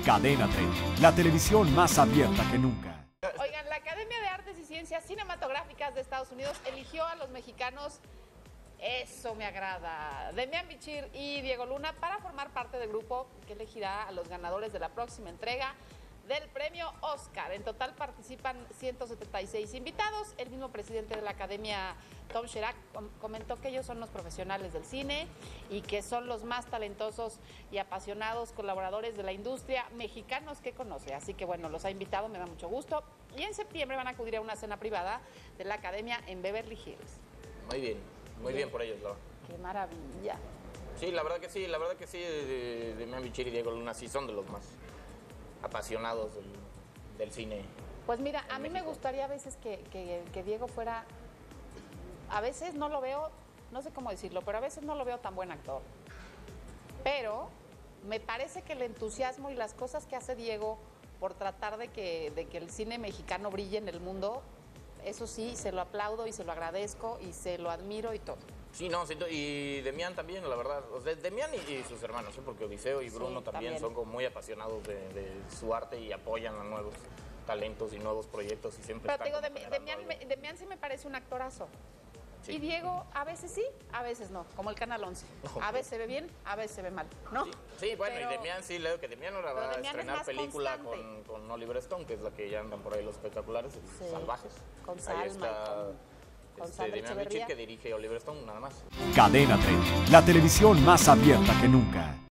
Cadena 30, la televisión más abierta que nunca. Oigan, la Academia de Artes y Ciencias Cinematográficas de Estados Unidos eligió a los mexicanos, eso me agrada, Demián Bichir y Diego Luna para formar parte del grupo que elegirá a los ganadores de la próxima entrega del premio Oscar. En total participan 176 invitados. El mismo presidente de la Academia, Tom Sherak, comentó que ellos son los profesionales del cine y que son los más talentosos y apasionados colaboradores de la industria mexicanos que conoce. Así que bueno, los ha invitado, me da mucho gusto. Y en septiembre van a acudir a una cena privada de la Academia en Beverly Hills. Muy bien por ellos, Laura. ¡Qué maravilla! Sí, la verdad que sí, Demián Bichir y Diego Luna sí son de los más apasionados del cine. Pues mira, a mí México. me gustaría a veces que Diego fuera, a veces no lo veo, no sé cómo decirlo, pero a veces no lo veo tan buen actor. Pero me parece que el entusiasmo y las cosas que hace Diego por tratar de que el cine mexicano brille en el mundo, eso sí, se lo aplaudo y se lo agradezco y se lo admiro y todo. Sí, no, y Demián también, la verdad. O sea, Demián y sus hermanos, ¿eh? Porque Odiseo y Bruno Sí, también son como muy apasionados de su arte y apoyan a nuevos talentos y nuevos proyectos y siempre Pero te digo, están como generando algo. Demián sí me parece un actorazo. Sí. Y Diego, a veces sí, a veces no, como el Canal 11. Ok. A veces se ve bien, a veces se ve mal, ¿no? Sí, bueno, Pero- y Demián sí, leo que Demián ahora pero va a Demián es estrenar más película constante. con Oliver Stone, que es la que ya andan por ahí los espectaculares, Sí. Salvajes. Con Ahí Salma y está con Sandra Demián Bichir, Echeverría. que dirige Oliver Stone, nada más. Cadena 30, la televisión más abierta que nunca.